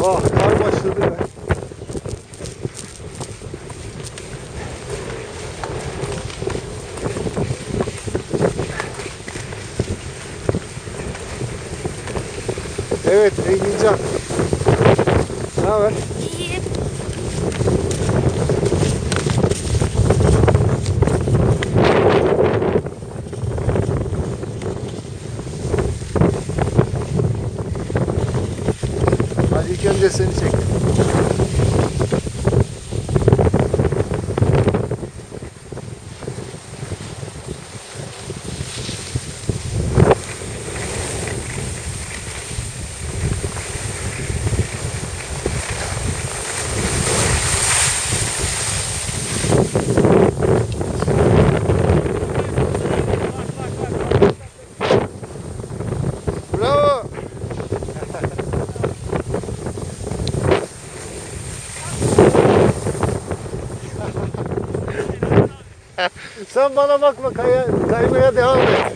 Eyvah, kar başladı be. Evet Engincan. Ne haber? İyi. Hadi ilk önce seni çek. Bravo. Sen bana bakma, kaymaya devam et.